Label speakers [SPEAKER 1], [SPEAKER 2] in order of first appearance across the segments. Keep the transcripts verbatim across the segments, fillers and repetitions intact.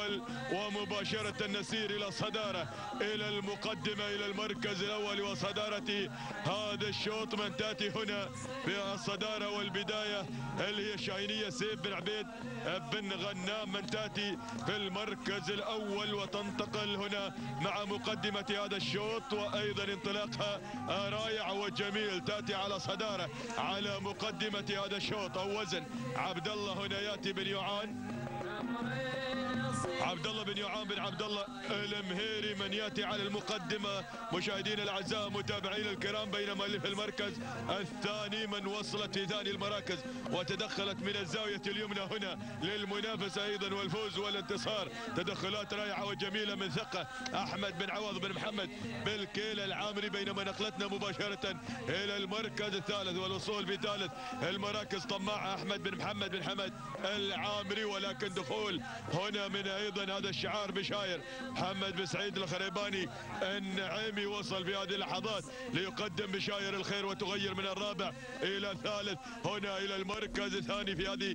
[SPEAKER 1] ننتقل ومباشرة نسير إلى الصدارة، إلى المقدمة، إلى المركز الأول وصدارة هذا الشوط. من تأتي هنا في الصدارة والبداية اللي هي شاهينية سيف بن عبيد بن غنام، من تأتي في المركز الأول وتنتقل هنا مع مقدمة هذا الشوط، وأيضا انطلاقها رائع وجميل. تأتي على صدارة على مقدمة هذا الشوط أو وزن. عبد الله هنا يأتي بن يوعان، عبد الله بن يوعان بن عبد الله المهيري من ياتي على المقدمه. مشاهدينا الاعزاء متابعينا الكرام، بينما اللي في المركز الثاني من وصلت في ثاني المراكز وتدخلت من الزاويه اليمنى هنا للمنافسه ايضا والفوز والانتصار. تدخلات رائعه وجميله من ثقه احمد بن عوض بن محمد بالكيل العامري، بينما نقلتنا مباشره الى المركز الثالث والوصول في ثالث المراكز طماع احمد بن محمد بن حمد العامري، ولكن دخول هنا من ايضا هذا الشعار بشاير محمد بن سعيد الخريباني النعيمي. وصل في هذه اللحظات ليقدم بشاير الخير وتغير من الرابع الى الثالث هنا الى المركز الثاني في هذه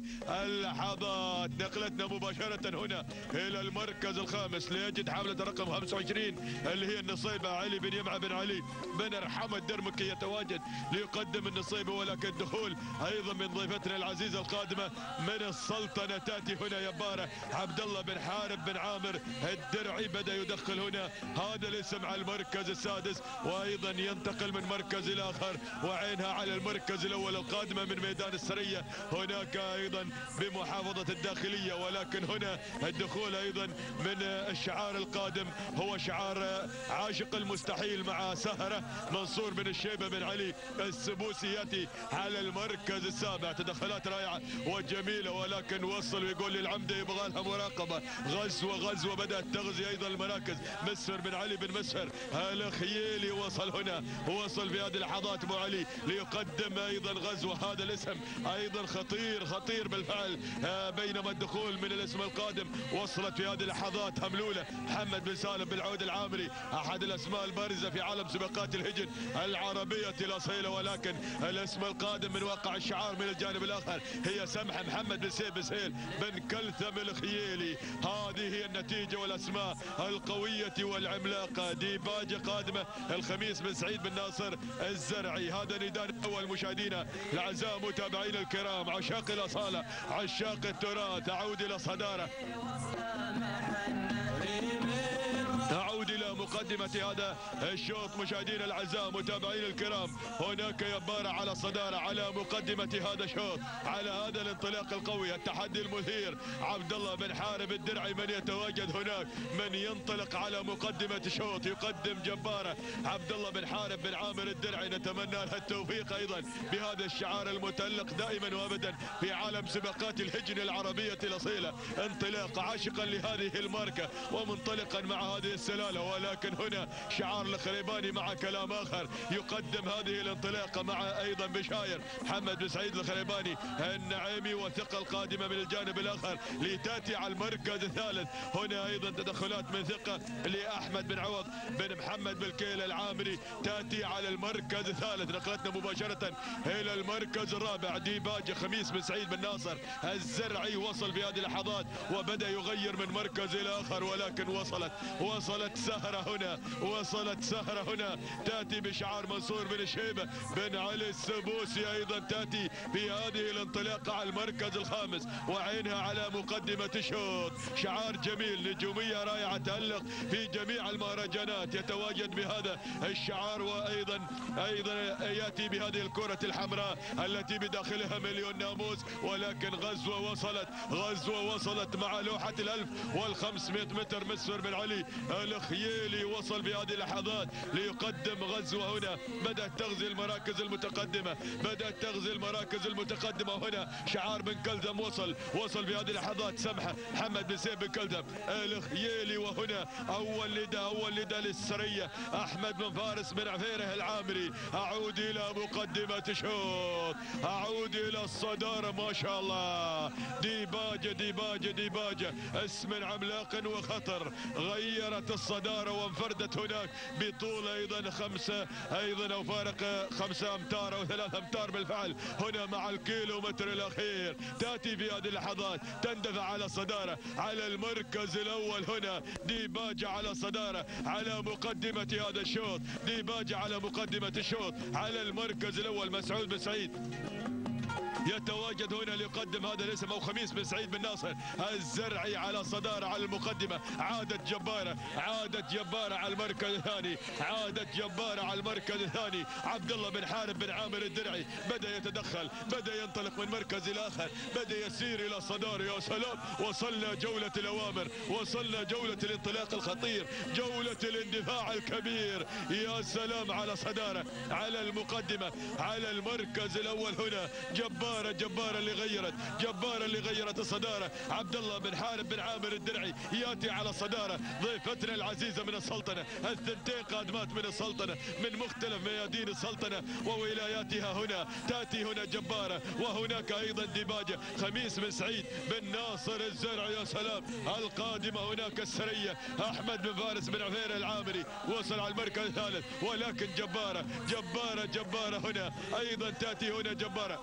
[SPEAKER 1] اللحظات. نقلتنا مباشره هنا الى المركز الخامس ليجد حامله رقم خمسة وعشرين اللي هي النصيبه علي بن يمعه بن علي بن ارحمه الدرمكي يتواجد ليقدم النصيبه، ولكن دخول ايضا من ضيفتنا العزيزه القادمه من السلطنه. تاتي هنا يباره عبد الله بن حارب بن عامر الدرعي، بدا يدخل هنا هذا الاسم على المركز السادس، وايضا ينتقل من مركز الى اخر وعينها على المركز الاول القادمه من ميدان السريه هناك ايضا بمحافظه الداخليه. ولكن هنا الدخول ايضا من الشعار القادم هو شعار عاشق المستحيل مع سهره منصور بن الشيبه بن علي السبوسي ياتي على المركز السابع. تدخلات رائعه وجميله، ولكن وصل ويقول للعمده يبغى لها مراقبه. غزوه غزوه بدات تغزي ايضا المراكز. مسفر بن علي بن مسفر الخييلي وصل هنا، وصل في هذه اللحظات ابو علي ليقدم ايضا غزوه. هذا الاسم ايضا خطير خطير بالفعل، بينما الدخول من الاسم القادم وصلت في هذه اللحظات هملوله محمد بن سالم بن العود العامري، احد الاسماء البارزه في عالم سباقات الهجن العربيه الاصيله. ولكن الاسم القادم من واقع الشعار من الجانب الاخر هي سمحه محمد بن سيف بسهيل بن كلثم الخييلي. هذه هي النتيجه والاسماء القويه والعملاقه. ديباجه قادمه الخميس بن سعيد بن ناصر الزرعي. هذا نداء اول مشاهدينا الاعزاء متابعينا الكرام، عشاق الاصاله عشاق التراث. اعود الى الصداره، تعود الى مقدمه هذا الشوط مشاهدينا الاعزاء متابعينا الكرام. هناك يباره على الصداره على مقدمه هذا الشوط، على هذا الانطلاق القوي التحدي المثير. عبد الله بن حارب الدرعي من يتواجد هناك، من ينطلق على مقدمه الشوط يقدم جباره عبد الله بن حارب بن عامر الدرعي. نتمنى له التوفيق ايضا بهذا الشعار المتالق دائما وابدا في عالم سباقات الهجن العربيه الاصيله. انطلاق عاشقا لهذه الماركه ومنطلقا مع هذه السلاله، ولكن هنا شعار الخريباني مع كلام اخر يقدم هذه الانطلاقه مع ايضا بشاير محمد بن سعيد الخريباني النعيمي وثقه القادمه من الجانب الاخر لتاتي على المركز الثالث. هنا ايضا تدخلات من ثقه لاحمد بن عوض بن محمد بالكيل العامري تاتي على المركز الثالث. نقلتنا مباشره الى المركز الرابع. ديباجه خميس بن سعيد بن ناصر الزرعي وصل في هذه اللحظات وبدا يغير من مركز الى اخر، ولكن وصلت وصلت سهرة هنا، وصلت سهرة هنا تأتي بشعار منصور بن الشيبة بن علي السبوسي. أيضا تأتي في هذه الانطلاقة على المركز الخامس وعينها على مقدمة الشوط. شعار جميل، نجومية رائعة تألق في جميع المهرجانات يتواجد بهذا الشعار، وأيضا أيضا يأتي بهذه الكرة الحمراء التي بداخلها مليون ناموس. ولكن غزوة وصلت غزوة وصلت مع لوحة الألف والخمسمائة متر. مسفر بن علي الخييلي وصل بهذه اللحظات ليقدم غزوة هنا. بدأت تغزي المراكز المتقدمة، بدأت تغزي المراكز المتقدمة هنا. شعار بن كلثم وصل وصل بهذه اللحظات. سمحة محمد بن سيف بن كلثم الخييلي. وهنا أول نداء أول نداء للسرية أحمد بن فارس بن عفيره العامري. أعود إلى مقدمة شوط، أعود إلى الصدارة. ما شاء الله ديباجة ديباجة ديباجة اسم عملاق وخطر غيرت الصدارة وانفرد وردت هناك بطول ايضا خمسه ايضا او فارق خمسه امتار او ثلاث امتار بالفعل هنا مع الكيلومتر الاخير. تاتي في هذه اللحظات تندفع على الصداره على المركز الاول هنا ديباجة على صداره على مقدمه هذا الشوط. ديباجة على مقدمه الشوط على المركز الاول. مسعود بن سعيد يتواجد هنا ليقدم هذا الاسم او خميس بن سعيد بن ناصر الزرعي على صداره على المقدمه. عادت جباره عادت جباره على المركز الثاني عادت جباره على المركز الثاني. عبد الله بن حارب بن عامر الدرعي بدا يتدخل بدا ينطلق من مركز الى اخر بدا يسير الى الصداره. يا سلام وصلنا جوله الاوامر وصلنا جوله الانطلاق الخطير جوله الاندفاع الكبير. يا سلام على صداره على المقدمه على المركز الاول هنا. جبار جبارة جبارة اللي غيرت جبارة اللي غيرت الصدارة. عبد الله بن حارب بن عامر الدرعي ياتي على الصدارة. ضيفتنا العزيزة من السلطنة الثنتين قادمات من السلطنة من مختلف ميادين السلطنة وولاياتها هنا. تاتي هنا جبارة وهناك ايضا ديباجة. خميس بن سعيد بن ناصر الزرع. يا سلام القادمة هناك السرية احمد بن فارس بن عفير العامري وصل على المركز الثالث ولكن جبارة جبارة جبارة هنا ايضا تاتي هنا جبارة.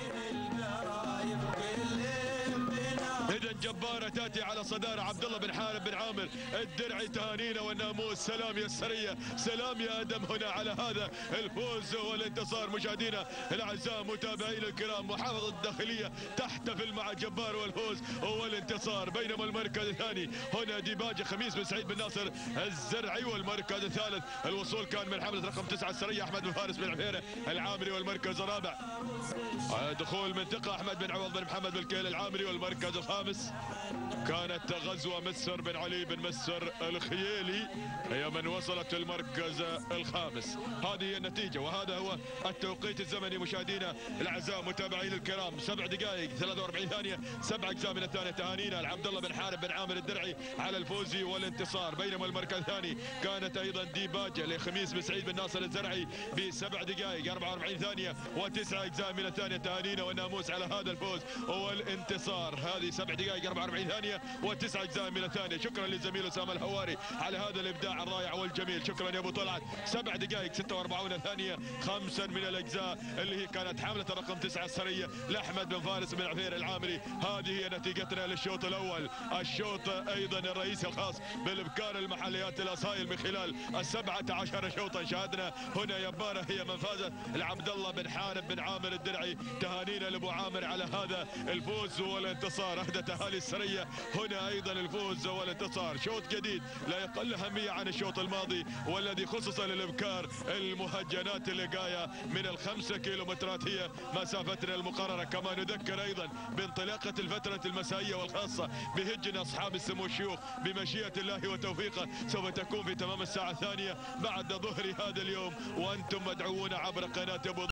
[SPEAKER 1] إذا جبارة تأتي على صدارة عبد الله بن حارب بن عامر الدرعي. تهانينا والناموس. سلام يا السرية سلام يا أدم هنا على هذا الفوز والانتصار. مشاهدينا الأعزاء متابعين الكرام محافظة الداخلية تحتفل مع جبار والفوز والانتصار. بينما المركز الثاني هنا ديباجة خميس بن سعيد بن ناصر الزرعي. والمركز الثالث الوصول كان من حملة رقم تسعة السرية أحمد بن فارس بن عفيرة العامري. والمركز الرابع دخول منطقة أحمد بن عوض بن محمد بن كيل العامري. والمركز الخامس كانت غزوة مسر بن علي بن مسر الخيالي هي من وصلت المركز الخامس. هذه هي النتيجة وهذا هو التوقيت الزمني. مشاهدينا الأعزاء متابعين الكرام سبع دقائق ثلاثة وأربعين ثانية سبع أجزاء من الثانية. تهانينا لعبد الله بن حارب بن عامر الدرعي على الفوز والانتصار. بينما المركز الثاني كانت أيضا ديباجة لخميس بن سعيد بن ناصر الزرعي بسبع دقائق أربعة وأربعين ثانية وتسع أجزاء من الثانية. تهانينا والناموس على هذا الفوز والانتصار. هذه سبع دقائق أربعة وأربعين ثانية وتسع أجزاء من الثانية. شكرا للزميل أسامة الهواري على هذا الإبداع الرائع والجميل. شكرا يا أبو طلعت. سبع دقائق ستة وأربعين ثانية خمسا من الأجزاء اللي هي كانت حاملة الرقم تسعة السرية لأحمد بن فارس بن عفير العامري. هذه هي نتيجتنا للشوط الأول. الشوط أيضا الرئيسي الخاص بالإبكار المحليات الأصايل من خلال السبعة عشر شوطا شاهدنا هنا. يبارة هي من فازت لعبد الله بن حارب بن عامر الدرعي. تهانينا لأبو عامر على هذا الفوز والانتصار. أهدت أهالي السرية هنا أيضا الفوز والانتصار. شوط جديد لا يقل أهمية عن الشوط الماضي والذي خصص للإبكار. المهجنات اللي جاية من الخمسة كيلومترات هي مسافتنا المقررة. كما نذكر أيضا بانطلاقة الفترة المسائية والخاصة بهجن أصحاب السمو الشيوخ بمشيئة الله وتوفيقه سوف تكون في تمام الساعة الثانية بعد ظهر هذا اليوم وأنتم مدعوون عبر قناة أبو